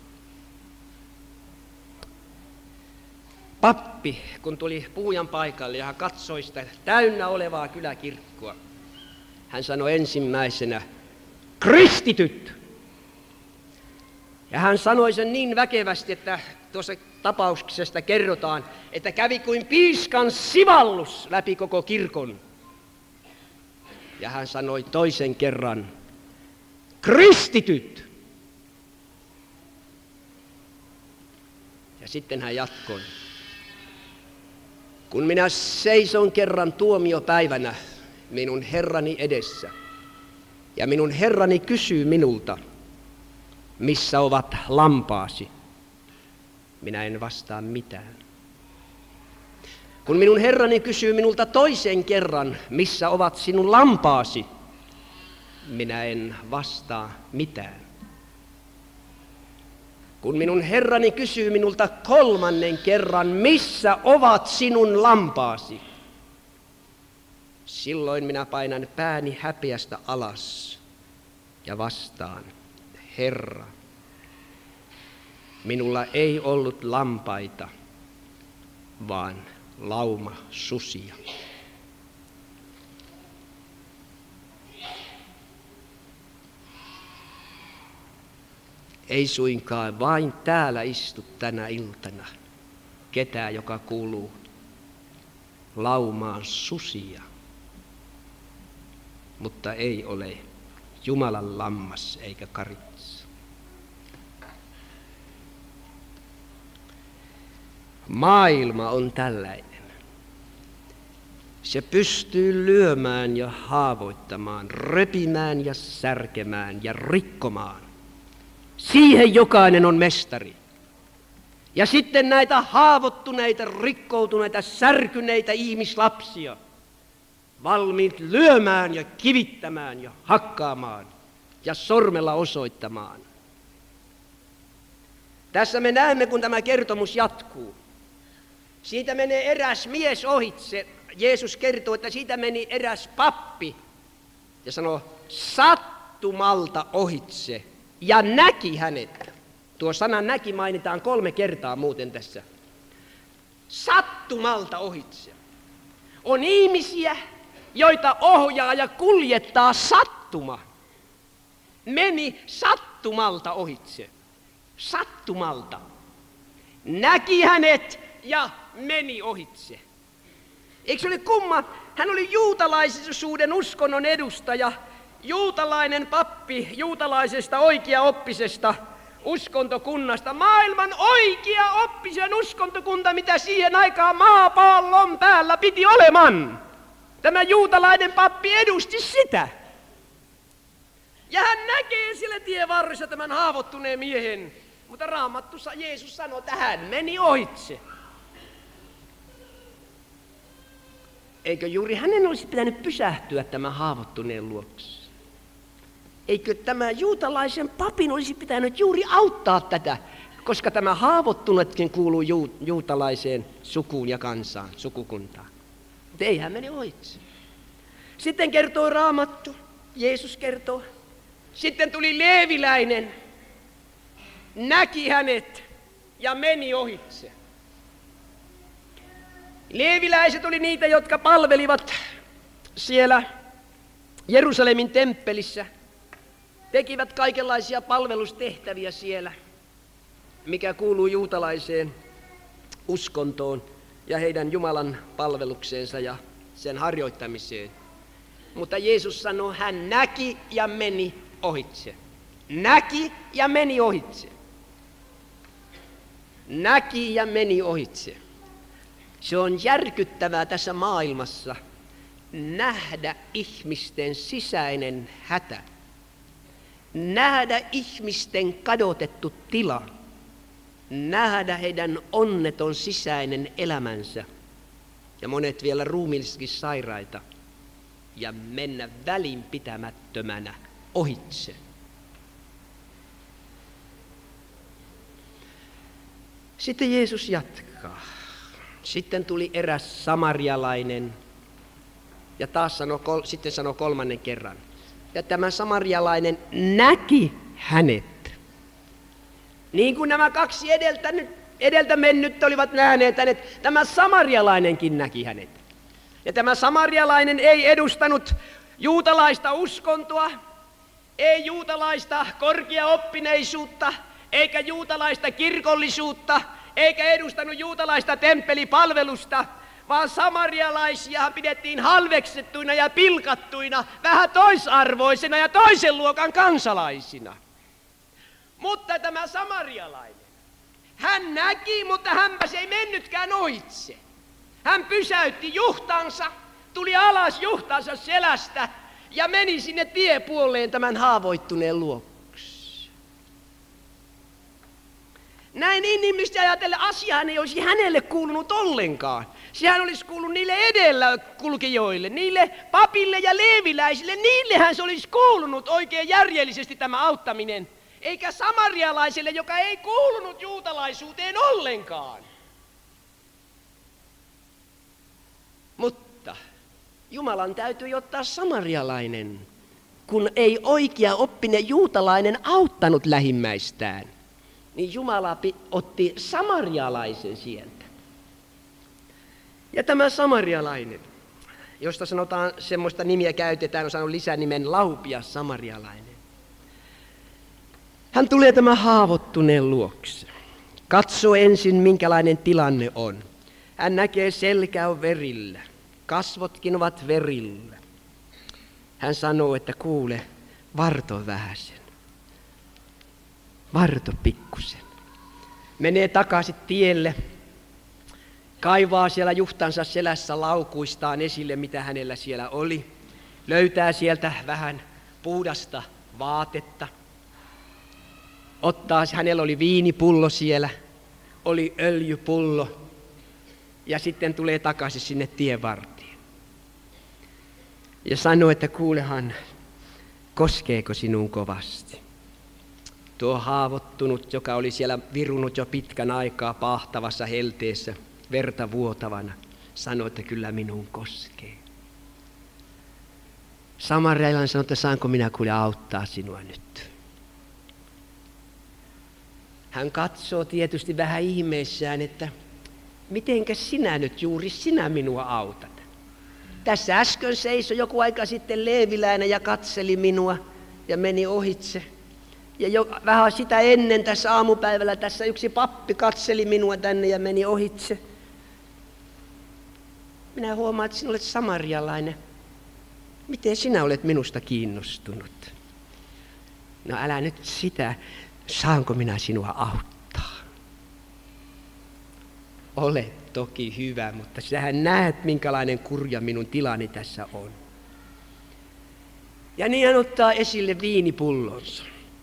Pappi, kun tuli puhujan paikalle ja hän katsoi sitä täynnä olevaa kyläkirkkoa, hän sanoi ensimmäisenä, kristityt! Ja hän sanoi sen niin väkevästi, että tuossa tapauksesta kerrotaan, että kävi kuin piiskan sivallus läpi koko kirkon. Ja hän sanoi toisen kerran, kristityt! Ja sitten hän jatkoi. Kun minä seison kerran tuomiopäivänä minun Herrani edessä, ja minun Herrani kysyy minulta, missä ovat lampaasi, minä en vastaa mitään. Kun minun Herrani kysyy minulta toisen kerran, missä ovat sinun lampaasi, minä en vastaa mitään. Kun minun Herrani kysyy minulta kolmannen kerran, missä ovat sinun lampaasi, silloin minä painan pääni häpeästä alas ja vastaan, Herra, minulla ei ollut lampaita, vaan lauma susia. Ei suinkaan vain täällä istu tänä iltana ketään, joka kuuluu laumaan susia, mutta ei ole Jumalan lammas eikä karitsa. Maailma on tällainen. Se pystyy lyömään ja haavoittamaan, repimään ja särkemään ja rikkomaan. Siihen jokainen on mestari. Ja sitten näitä haavoittuneita, rikkoutuneita, särkyneitä ihmislapsia, valmiit lyömään ja kivittämään ja hakkaamaan ja sormella osoittamaan. Tässä me näemme, kun tämä kertomus jatkuu. Siitä menee eräs mies ohitse. Jeesus kertoo, että siitä meni eräs pappi ja sanoi sattumalta ohitse ja näki hänet. Tuo sana näki mainitaan kolme kertaa muuten tässä. Sattumalta. sattumalta ohitse. On ihmisiä, joita ohjaa ja kuljettaa sattuma. Meni sattumalta ohitse. Sattumalta. Näki hänet ja meni ohitse. Eikö se ole kumma? Hän oli juutalaisuuden uskonnon edustaja, juutalainen pappi juutalaisesta oikeaoppisesta uskontokunnasta. Maailman oikeaoppisen uskontokunta, mitä siihen aikaan maapallon päällä piti oleman. Tämä juutalainen pappi edusti sitä. Ja hän näkee sillä tien varressa tämän haavoittuneen miehen. Mutta Raamattussa Jeesus sanoi, että hän meni ohitse. Eikö juuri hänen olisi pitänyt pysähtyä tämän haavoittuneen luokse? Eikö tämä juutalaisen papin olisi pitänyt juuri auttaa tätä, koska tämä haavoittunutkin kuuluu ju- juutalaiseen sukuun ja kansaan, sukukuntaan. Mutta ei hän meni ohitse. Sitten kertoo Raamattu, Jeesus kertoo. Sitten tuli leeviläinen, näki hänet ja meni ohitse. Leeviläiset oli niitä, jotka palvelivat siellä Jerusalemin temppelissä, tekivät kaikenlaisia palvelustehtäviä siellä, mikä kuuluu juutalaiseen uskontoon ja heidän Jumalan palvelukseensa ja sen harjoittamiseen. Mutta Jeesus sanoi, hän näki ja meni ohitse. Näki ja meni ohitse. Näki ja meni ohitse. Se on järkyttävää tässä maailmassa nähdä ihmisten sisäinen hätä. Nähdä ihmisten kadotettu tila. Nähdä heidän onneton sisäinen elämänsä. Ja monet vielä ruumiillisesti sairaita. Ja mennä välinpitämättömänä ohitse. Sitten Jeesus jatkaa. Sitten tuli eräs samarialainen ja taas sanoi, sitten sanoi kolmannen kerran. Ja tämä samarialainen näki hänet. Niin kuin nämä kaksi edeltä, edeltä mennyt olivat nähneet hänet, tämä samarialainenkin näki hänet. Ja tämä samarialainen ei edustanut juutalaista uskontoa, ei juutalaista korkeaoppineisuutta, eikä juutalaista kirkollisuutta, eikä edustanut juutalaista temppelipalvelusta, vaan samarialaisia pidettiin halveksettuina ja pilkattuina, vähän toisarvoisina ja toisen luokan kansalaisina. Mutta tämä samarialainen, hän näki, mutta hänpäs ei mennytkään ohitse. Hän pysäytti juhtansa, tuli alas juhtansa selästä ja meni sinne tiepuoleen tämän haavoittuneen luokse. Näin inhimillisesti ajatellen asiaan ei olisi hänelle kuulunut ollenkaan. Sehän olisi kuulunut niille edellä kulkijoille, niille papille ja leeviläisille. Niillehän se olisi kuulunut oikein järjellisesti tämä auttaminen. Eikä samarialaiselle, joka ei kuulunut juutalaisuuteen ollenkaan. Mutta Jumalan täytyy ottaa samarialainen, kun ei oikea oppinen juutalainen auttanut lähimmäistään. Niin Jumala otti samarialaisen sieltä. Ja tämä samarialainen, josta sanotaan semmoista nimiä käytetään, on saanut lisänimen laupias samarialainen. Hän tulee tämän haavoittuneen luokse. Katsoo ensin, minkälainen tilanne on. Hän näkee, selkä on verillä. Kasvotkin ovat verillä. Hän sanoo, että kuule, varto vähäsen. Varto pikkusen. Menee takaisin tielle. Kaivaa siellä juhtansa selässä laukuistaan esille, mitä hänellä siellä oli. Löytää sieltä vähän puhdasta vaatetta. Ottaa, hänellä oli viinipullo siellä, oli öljypullo. Ja sitten tulee takaisin sinne tienvarteen. Ja sanoo, että kuulehan, koskeeko sinun kovasti? Tuo haavoittunut, joka oli siellä virunut jo pitkän aikaa pahtavassa helteessä, verta vuotavana, sanoi, että kyllä minun koskee. Samarialainen sanoi, että saanko minä kuule auttaa sinua nyt? Hän katsoo tietysti vähän ihmeissään, että mitenkä sinä nyt juuri sinä minua autat? Tässä äsken seisoi joku aika sitten leeviläinen ja katseli minua ja meni ohitse. Ja jo, vähän sitä ennen tässä aamupäivällä tässä yksi pappi katseli minua tänne ja meni ohitse. Minä huomaan, että sinä olet samarialainen. Miten sinä olet minusta kiinnostunut? No älä nyt sitä, saanko minä sinua auttaa? Olet toki hyvä, mutta sähän näet, minkälainen kurja minun tilani tässä on. Ja niin hän ottaa esille viinipullonsa.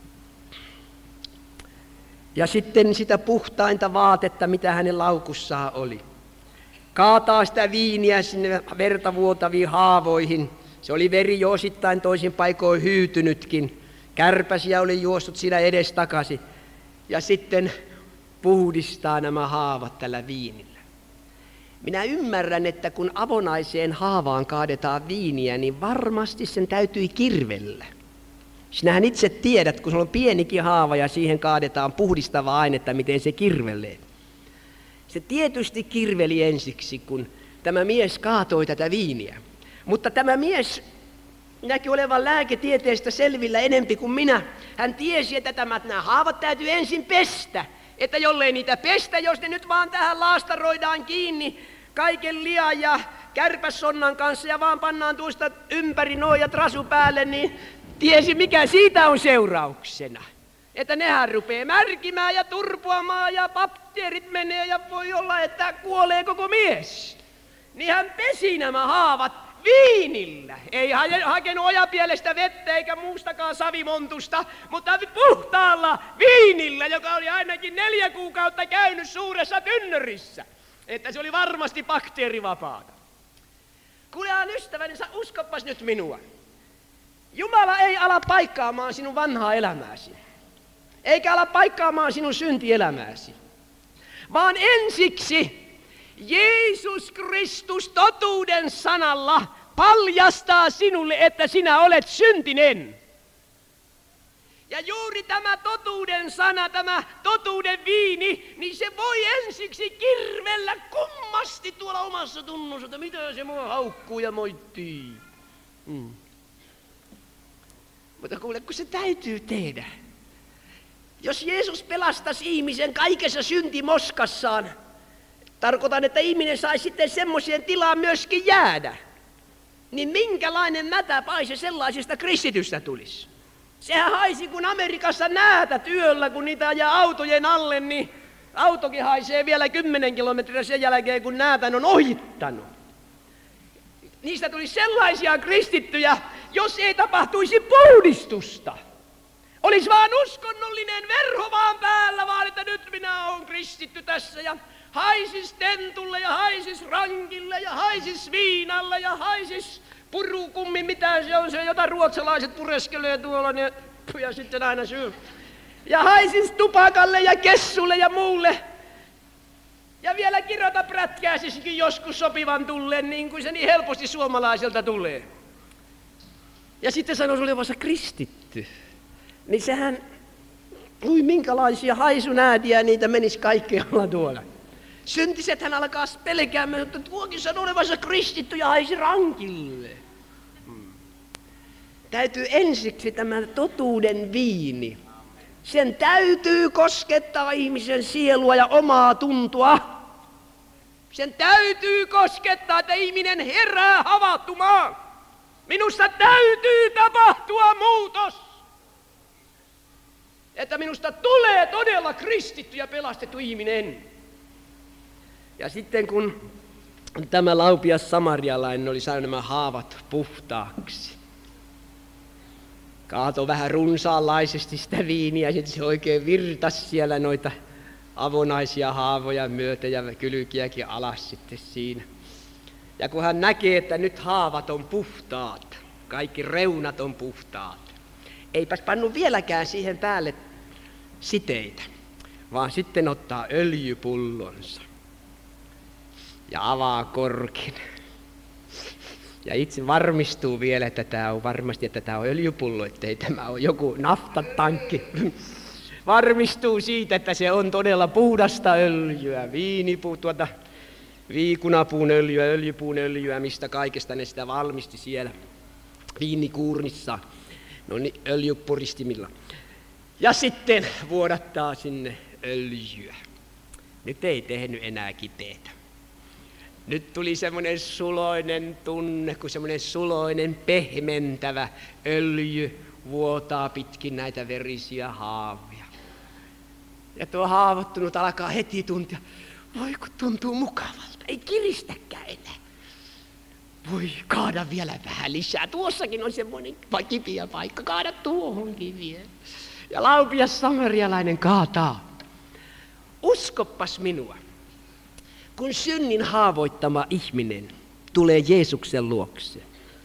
Ja sitten sitä puhtainta vaatetta, mitä hänen laukussaan oli. Kaataa sitä viiniä sinne verta vuotaviin haavoihin. Se oli veri jo osittain toisin paikoin hyytynytkin. Kärpäsiä oli juossut siinä edestakaisin. Ja sitten puhdistaa nämä haavat tällä viinillä. Minä ymmärrän, että kun avonaiseen haavaan kaadetaan viiniä, niin varmasti sen täytyi kirvellä. Sinähän itse tiedät, kun sulla on pienikin haava ja siihen kaadetaan puhdistavaa ainetta, miten se kirvelee. Se tietysti kirveli ensiksi, kun tämä mies kaatoi tätä viiniä. Mutta tämä mies näki olevan lääketieteestä selvillä enempi kuin minä. Hän tiesi, että tämä, nämä haavat täytyy ensin pestä. Että jollei niitä pestä, jos ne nyt vaan tähän laastaroidaan kiinni kaiken lian ja kärpässonnan kanssa ja vaan pannaan tuosta ympäri noin ja trasu päälle, niin tiesi mikä siitä on seurauksena. Että nehän rupeaa märkimään ja turpoamaan ja bakteerit menee ja voi olla, että kuolee koko mies. Niin hän pesi nämä haavat viinillä. Ei hakenut ojapielestä vettä eikä muustakaan savimontusta, mutta puhtaalla viinillä, joka oli ainakin neljä kuukautta käynyt suuressa tynnyrissä. Että se oli varmasti bakteerivapaata. Kuulehan ystäväni, uskopas nyt minua. Jumala ei ala paikkaamaan sinun vanhaa elämääsi. Eikä ala paikkaamaan sinun syntielämääsi. Vaan ensiksi Jeesus Kristus totuuden sanalla paljastaa sinulle, että sinä olet syntinen. Ja juuri tämä totuuden sana, tämä totuuden viini, niin se voi ensiksi kirvellä kummasti tuolla omassa tunnossa, että mitä se mua haukkuu ja moittii. Mm. Mutta kuule, kun se täytyy tehdä. Jos Jeesus pelastaisi ihmisen kaikessa syntimoskassaan, tarkoitan, että ihminen saisi sitten semmoiseen tilaan myöskin jäädä, niin minkälainen mätäpaise sellaisesta kristitystä tulisi? Sehän haisi kuin Amerikassa näätä työllä, kun niitä ajaa autojen alle, niin autokin haisee vielä kymmenen kilometriä sen jälkeen, kun näätän on ohittanut. Niistä tulisi sellaisia kristittyjä, jos ei tapahtuisi puhdistusta. Olisi vaan uskonnollinen verho vaan päällä, vaan että nyt minä olen kristitty tässä ja haisis tentulle ja haisis rankille ja haisis viinalle ja haisis purukummi, mitä se on se, jota ruotsalaiset pureskelee tuolla ne, ja sitten aina syy. Ja haisis tupakalle ja kessulle ja muulle. Ja vielä kirjoita prätkääsisikin joskus sopivan tulleen, niin kuin se niin helposti suomalaiselta tulee. Ja sitten sanoisi olevansa kristitty. Niin sehän, ui minkälaisia haisunäätiä niitä menisi kaikkialla tuolla. Syntisethän alkaa pelkäämään, että tuokin sanoo olevansa kristitty ja haisi rankille. Hmm. Täytyy ensiksi tämä totuuden viini. Sen täytyy koskettaa ihmisen sielua ja omaa tuntoa. Sen täytyy koskettaa, että ihminen herää havahtumaan. Minusta täytyy tapahtua muutos. Että minusta tulee todella kristitty ja pelastettu ihminen. Ja sitten kun tämä laupias samarialainen oli saanut nämä haavat puhtaaksi, kaatoi vähän runsaanlaisesti sitä viiniä, ja sitten se oikein virtasi siellä noita avonaisia haavoja myötä ja kylkiäkin alas sitten siinä. Ja kun hän näkee, että nyt haavat on puhtaat, kaikki reunat on puhtaat, eipäs pannu vieläkään siihen päälle siteitä, vaan sitten ottaa öljypullonsa ja avaa korkin. Ja itse varmistuu vielä, että tämä on varmasti, että tämä on öljypullo, ettei tämä ole joku naftatankki. Varmistuu siitä, että se on todella puhdasta öljyä, viinipuu tuota. viikunapuun öljyä, öljypuun öljyä, mistä kaikesta ne sitä valmisti siellä viinikuurnissa, no niin, öljypuristimilla. Ja sitten vuodattaa sinne öljyä. Nyt ei tehnyt enää kipeätä. Nyt tuli semmoinen suloinen tunne, kun semmoinen suloinen pehmentävä öljy vuotaa pitkin näitä verisiä haavoja. Ja tuo haavoittunut alkaa heti tuntia, voi kun tuntuu mukavalta, ei kiristäkään enää. Voi kaada vielä vähän lisää, tuossakin on semmoinen kipiä paikka, kaada tuohonkin vielä. Ja laupias samarialainen kaataa. Uskoppas minua, kun synnin haavoittama ihminen tulee Jeesuksen luokse.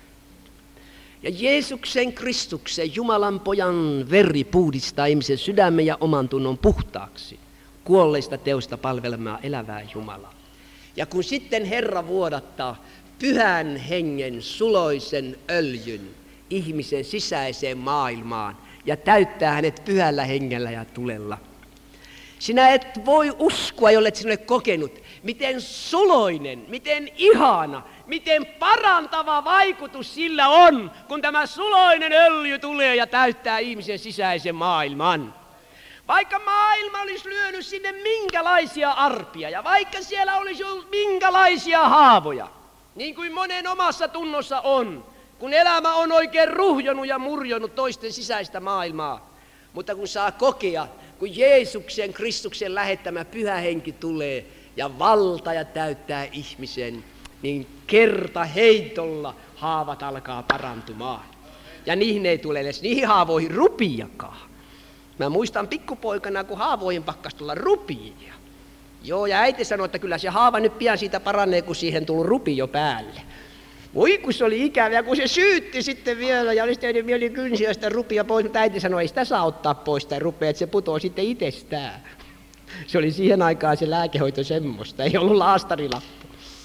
Ja Jeesuksen Kristuksen, Jumalan pojan veri puhdistaa ihmisen sydämen ja oman tunnon puhtaaksi, kuolleista teosta palvelemaan elävää Jumalaa. Ja kun sitten Herra vuodattaa pyhän hengen suloisen öljyn ihmisen sisäiseen maailmaan ja täyttää hänet pyhällä hengellä ja tulella, sinä et voi uskoa, jollet sinä olet kokenut, miten suloinen, miten ihana, miten parantava vaikutus sillä on, kun tämä suloinen öljy tulee ja täyttää ihmisen sisäisen maailman. Vaikka maailma olisi lyönyt sinne minkälaisia arpia ja vaikka siellä olisi ollut minkälaisia haavoja, niin kuin monen omassa tunnossa on, kun elämä on oikein ruhjonut ja murjonut toisten sisäistä maailmaa, mutta kun saa kokea, kun Jeesuksen, Kristuksen lähettämä pyhä henki tulee ja valta ja täyttää ihmisen, niin kerta heitolla haavat alkaa parantumaan. Ja niihin ei tule edes niihin haavoihin rupiakaan. Mä muistan pikkupoikana, kun haavoihin pakkas tulla rupia. Joo, ja äiti sanoi, että kyllä se haava nyt pian siitä paranee, kun siihen tuli rupi jo päälle. Voi kun se oli ikävä, kun se syytti sitten vielä ja olisi tehnyt mieli kynsiä sitä rupia pois, mutta äiti sanoi, ei sitä saa ottaa pois sitä rupea, että se putoo sitten itsestään. Se oli siihen aikaan se lääkehoito semmoista, ei ollut laastarilappu.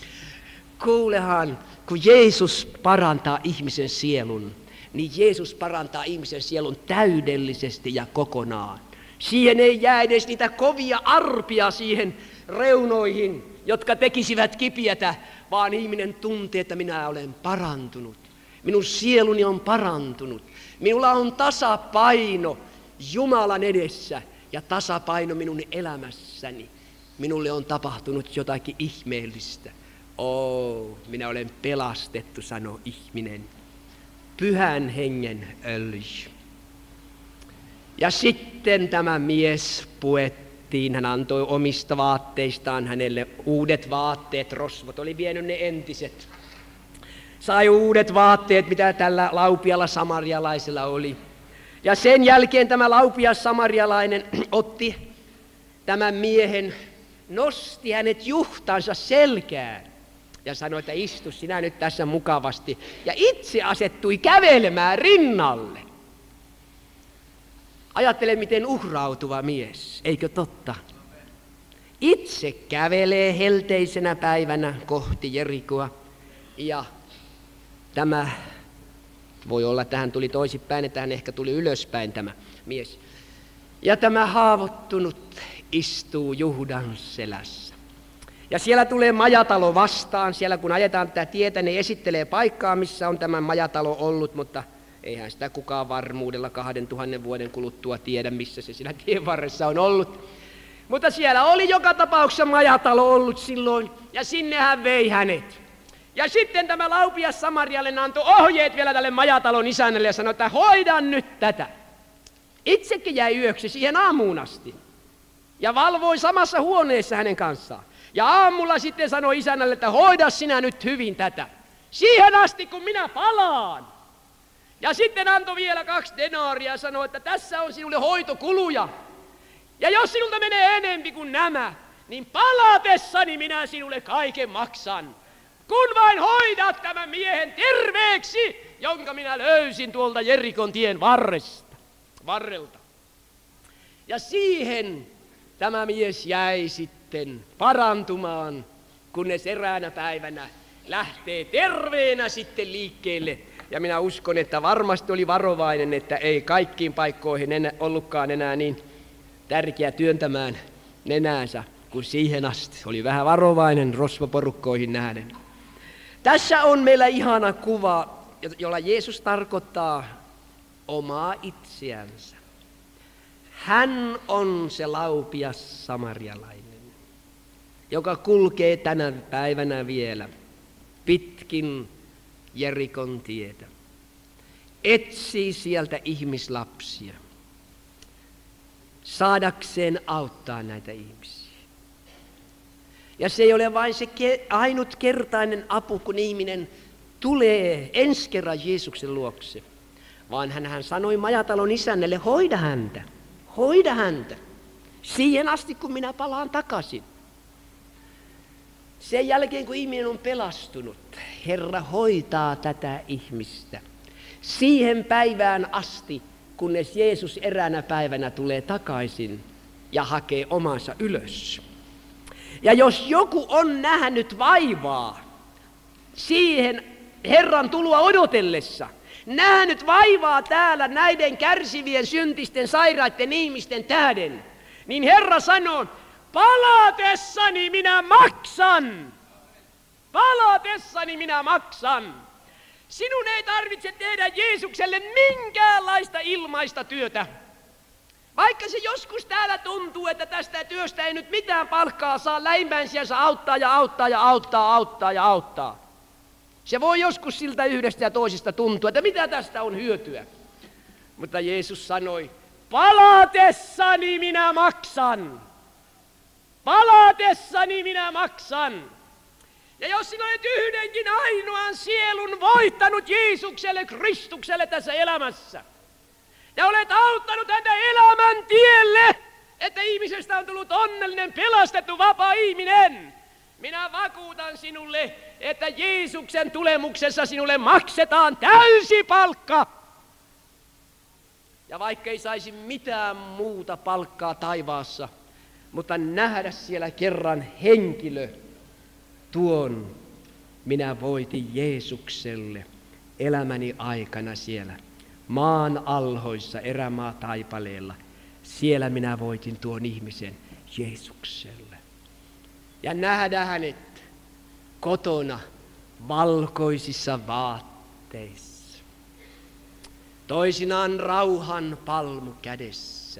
Kuulehan, kun Jeesus parantaa ihmisen sielun, niin Jeesus parantaa ihmisen sielun täydellisesti ja kokonaan. Siihen ei jää edes niitä kovia arpia siihen reunoihin, jotka tekisivät kipiätä, vaan ihminen tuntee, että minä olen parantunut. Minun sieluni on parantunut. Minulla on tasapaino Jumalan edessä ja tasapaino minun elämässäni. Minulle on tapahtunut jotakin ihmeellistä. Oo, minä olen pelastettu, sanoo ihminen. Pyhän hengen öljy. Ja sitten tämä mies puettiin, hän antoi omista vaatteistaan hänelle uudet vaatteet, rosvot oli vienyt ne entiset. Sai uudet vaatteet, mitä tällä laupialla samarialaisella oli. Ja sen jälkeen tämä laupias samarialainen otti tämän miehen, nosti hänet juhtansa selkään ja sanoi, että istu sinä nyt tässä mukavasti. Ja itse asettui kävelemään rinnalle. Ajattele, miten uhrautuva mies, eikö totta? Itse kävelee helteisenä päivänä kohti Jerikoa ja tämä, voi olla, että hän tuli toisinpäin, että hän ehkä tuli ylöspäin tämä mies. Ja tämä haavoittunut istuu Juhdan selässä. Ja siellä tulee majatalo vastaan, siellä kun ajetaan tätä tietä, ne esittelee paikkaa, missä on tämä majatalo ollut, mutta eihän sitä kukaan varmuudella kahden tuhannen vuoden kuluttua tiedä, missä se siinä tien varressa on ollut. Mutta siellä oli joka tapauksessa majatalo ollut silloin, ja sinne hän vei hänet. Ja sitten tämä laupias samarialainen antoi ohjeet vielä tälle majatalon isännälle ja sanoi, että hoida nyt tätä. Itsekin jäi yöksi siihen aamuun asti. Ja valvoi samassa huoneessa hänen kanssaan. Ja aamulla sitten sanoi isännälle, että hoida sinä nyt hyvin tätä. Siihen asti, kun minä palaan. Ja sitten antoi vielä kaksi denaaria ja sanoi, että tässä on sinulle hoitokuluja. Ja jos sinulta menee enempi kuin nämä, niin palatessani minä sinulle kaiken maksan. Kun vain hoidat tämän miehen terveeksi, jonka minä löysin tuolta Jerikon tien varresta, varrelta. Ja siihen tämä mies jäi sitten parantumaan, kunnes eräänä päivänä lähtee terveenä sitten liikkeelle. Ja minä uskon, että varmasti oli varovainen, että ei kaikkiin paikkoihin enää, ollutkaan enää niin tärkeä työntämään nenäänsä, kun siihen asti oli vähän varovainen rosvoporukkoihin nähden. Tässä on meillä ihana kuva, jolla Jeesus tarkoittaa omaa itseänsä. Hän on se laupias samarialainen, joka kulkee tänä päivänä vielä pitkin Jerikon tietä. Etsii sieltä ihmislapsia, saadakseen auttaa näitä ihmisiä. Ja se ei ole vain se ainutkertainen apu, kun ihminen tulee ensi kerran Jeesuksen luokse, vaan hän sanoi majatalon isännelle, hoida häntä, hoida häntä, siihen asti kun minä palaan takaisin. Sen jälkeen kun ihminen on pelastunut, Herra hoitaa tätä ihmistä siihen päivään asti, kunnes Jeesus eräänä päivänä tulee takaisin ja hakee omansa ylös. Ja jos joku on nähnyt vaivaa siihen Herran tuloa odotellessa, nähnyt vaivaa täällä näiden kärsivien, syntisten, sairaiden ihmisten tähden, niin Herra sanoo, palatessani minä maksan. Palatessani minä maksan. Sinun ei tarvitse tehdä Jeesukselle minkäänlaista ilmaista työtä. Vaikka se joskus täällä tuntuu, että tästä työstä ei nyt mitään palkkaa saa, lähimmäisiänsä auttaa ja auttaa ja auttaa, auttaa ja auttaa. Se voi joskus siltä yhdestä ja toisesta tuntua, että mitä tästä on hyötyä. Mutta Jeesus sanoi, palatessani minä maksan. Palatessani minä maksan. Ja jos sinä olet yhdenkin ainoan sielun voittanut Jeesukselle, Kristukselle tässä elämässä, ja olet auttanut häntä elämän tielle, että ihmisestä on tullut onnellinen, pelastettu, vapaa ihminen, minä vakuutan sinulle, että Jeesuksen tulemuksessa sinulle maksetaan täysi palkka. Ja vaikka ei saisi mitään muuta palkkaa taivaassa, mutta nähdä siellä kerran henkilö, tuon minä voitin Jeesukselle elämäni aikana siellä maan alhoissa, erämaa taipaleella. Siellä minä voitin tuon ihmisen Jeesukselle. Ja nähdä hänet kotona valkoisissa vaatteissa. Toisinaan rauhan palmu kädessä,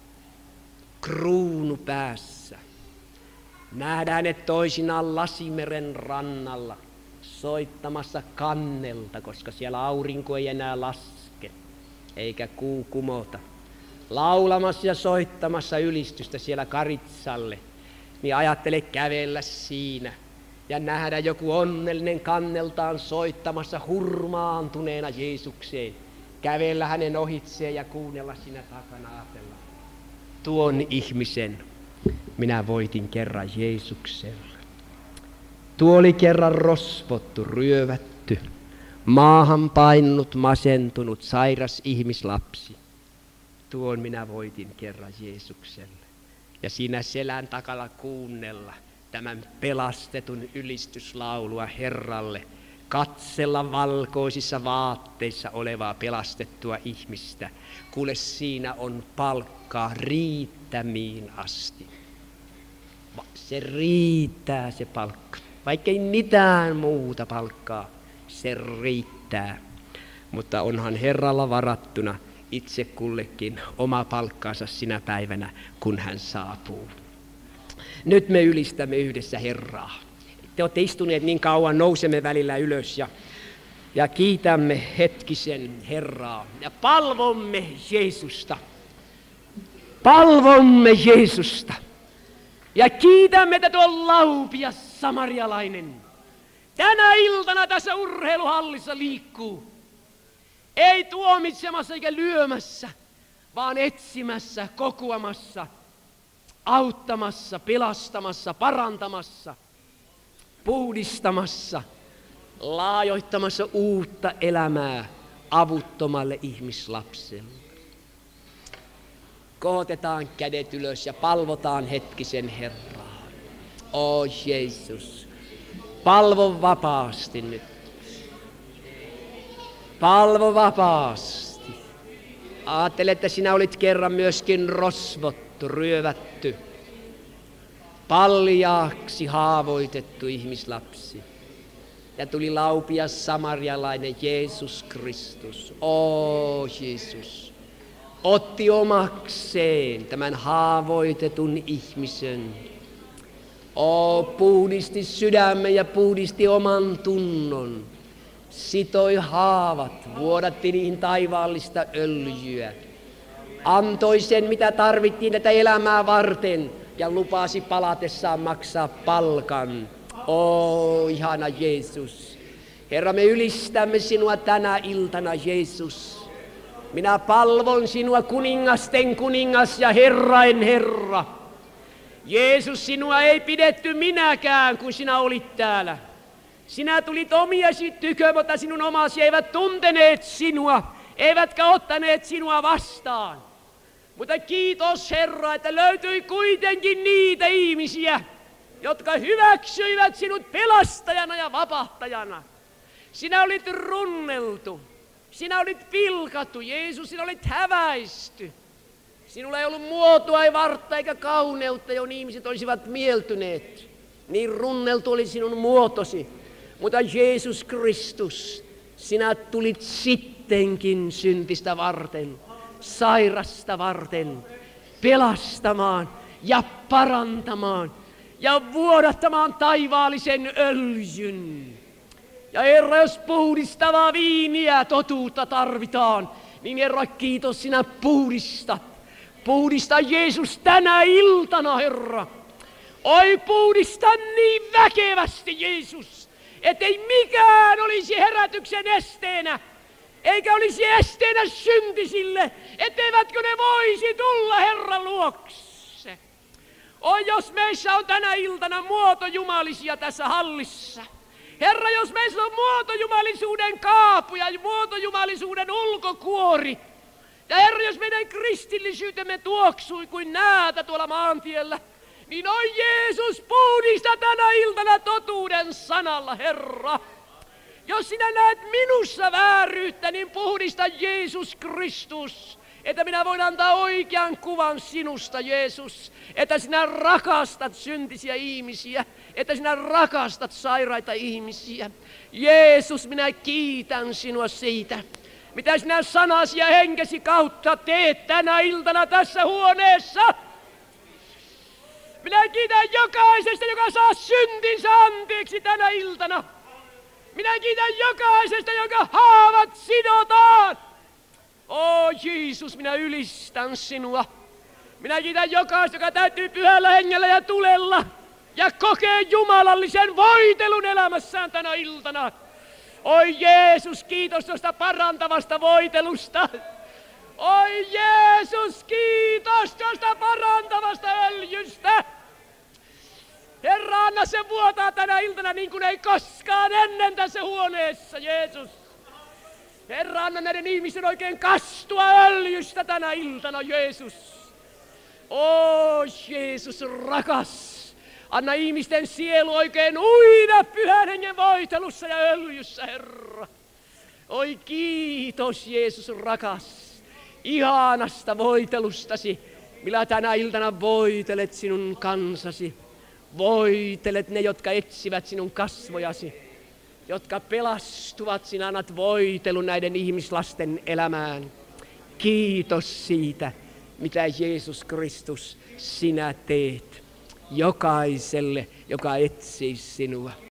kruunu päässä. Nähdään hänet toisinaan Lasimeren rannalla soittamassa kannelta, koska siellä aurinko ei enää laske, eikä kuu kumota. Laulamassa ja soittamassa ylistystä siellä Karitsalle, niin ajattele kävellä siinä ja nähdä joku onnellinen kanneltaan soittamassa hurmaantuneena Jeesukseen. Kävellä hänen ohitseen ja kuunnella siinä takana ajatella. Tuon ihmisen minä voitin kerran Jeesuksella. Tuo oli kerran rosvottu, ryövätty, maahan painunut, masentunut, sairas ihmislapsi. Tuon minä voitin kerran Jeesukselle. Ja siinä selän takalla kuunnella tämän pelastetun ylistyslaulua Herralle, katsella valkoisissa vaatteissa olevaa pelastettua ihmistä, kuule siinä on palkkaa riittämiin asti. Se riittää se palkka, vaikka ei mitään muuta palkkaa, se riittää. Mutta onhan Herralla varattuna itse kullekin oma palkkaansa sinä päivänä, kun hän saapuu. Nyt me ylistämme yhdessä Herraa. Te olette istuneet niin kauan, nousemme välillä ylös ja, ja kiitämme hetkisen Herraa ja palvomme Jeesusta. Palvomme Jeesusta ja kiitämme, että tuo laupias samarialainen tänä iltana tässä urheiluhallissa liikkuu. Ei tuomitsemassa eikä lyömässä, vaan etsimässä, kokoamassa, auttamassa, pelastamassa, parantamassa, puhdistamassa, laajoittamassa uutta elämää avuttomalle ihmislapselle. Kohotetaan kädet ylös ja palvotaan hetkisen Herraa. O Jeesus, palvo vapaasti nyt. Palvo vapaasti. Ajattele, että sinä olit kerran myöskin rosvottu, ryövätty. paljaaksi haavoitettu ihmislapsi. Ja tuli laupias samarialainen Jeesus Kristus. O Jeesus. Otti omakseen tämän haavoitetun ihmisen. O, puhdisti sydämen ja puhdisti oman tunnon. Sitoi haavat, vuodatti niihin taivaallista öljyä. Antoi sen, mitä tarvittiin tätä elämää varten, ja lupasi palatessaan maksaa palkan. O, ihana Jeesus. Herra, me ylistämme sinua tänä iltana, Jeesus. Minä palvon sinua, kuningasten kuningas ja Herrain Herra. Jeesus, sinua ei pidetty minäkään, kun sinä olit täällä. Sinä tulit omiasi tykö, mutta sinun omasi eivät tunteneet sinua, eivätkä ottaneet sinua vastaan. Mutta kiitos, Herra, että löytyi kuitenkin niitä ihmisiä, jotka hyväksyivät sinut pelastajana ja vapahtajana. Sinä olit runneltu, sinä olit pilkattu, Jeesus, sinä olit häväisty. Sinulla ei ollut muotoa, ei vartta eikä kauneutta, johon ihmiset olisivat mieltyneet. Niin runneltu oli sinun muotosi. Mutta Jeesus Kristus, sinä tulit sittenkin syntistä varten, sairasta varten, pelastamaan ja parantamaan ja vuodattamaan taivaallisen öljyn. Ja Herra, jos puhdistavaa viiniä totuutta tarvitaan, niin Herra, kiitos, sinä puhdistat. Puhdista Jeesus tänä iltana, Herra. Oi, puhdista niin väkevästi, Jeesus, ettei mikään olisi herätyksen esteenä, eikä olisi esteenä syntisille, etteivätkö ne voisi tulla Herran luokse. Oi, jos meissä on tänä iltana muotojumalisia tässä hallissa. Herra, jos meissä on muotojumalisuuden kaapu ja muotojumalisuuden ulkokuori, ja Herra, jos meidän kristillisyytemme tuoksui kuin näätä tuolla maantiellä, niin oi Jeesus, puhdista tänä iltana totuuden sanalla, Herra. Jos sinä näet minussa vääryyttä, niin puhdista Jeesus Kristus, että minä voin antaa oikean kuvan sinusta, Jeesus, että sinä rakastat syntisiä ihmisiä, että sinä rakastat sairaita ihmisiä. Jeesus, minä kiitän sinua siitä, mitä sinä sanasi ja henkesi kautta teet tänä iltana tässä huoneessa. Minä kiitän jokaisesta, joka saa syntinsä anteeksi tänä iltana. Minä kiitän jokaisesta, joka haavat sidotaan. O Jeesus, minä ylistän sinua. Minä kiitän jokaista, joka täytyy pyhällä hengellä ja tulella ja kokee jumalallisen voitelun elämässään tänä iltana. Oi Jeesus, kiitos tuosta parantavasta voitelusta. Oi Jeesus, kiitos tuosta parantavasta öljystä. Herra, anna se vuotaa tänä iltana niin kuin ei koskaan ennen tässä huoneessa, Jeesus. Herra, anna näiden ihmisten oikein kastua öljystä tänä iltana, Jeesus. O Jeesus rakas, anna ihmisten sielu oikein uida pyhän hengen voitelussa ja öljyssä, Herra. Oi kiitos, Jeesus rakas, ihanasta voitelustasi, millä tänä iltana voitelet sinun kansasi. Voitelet ne, jotka etsivät sinun kasvojasi, jotka pelastuvat, sinä annat voitelun näiden ihmislasten elämään. Kiitos siitä, mitä Jeesus Kristus sinä teet jokaiselle, joka etsii sinua.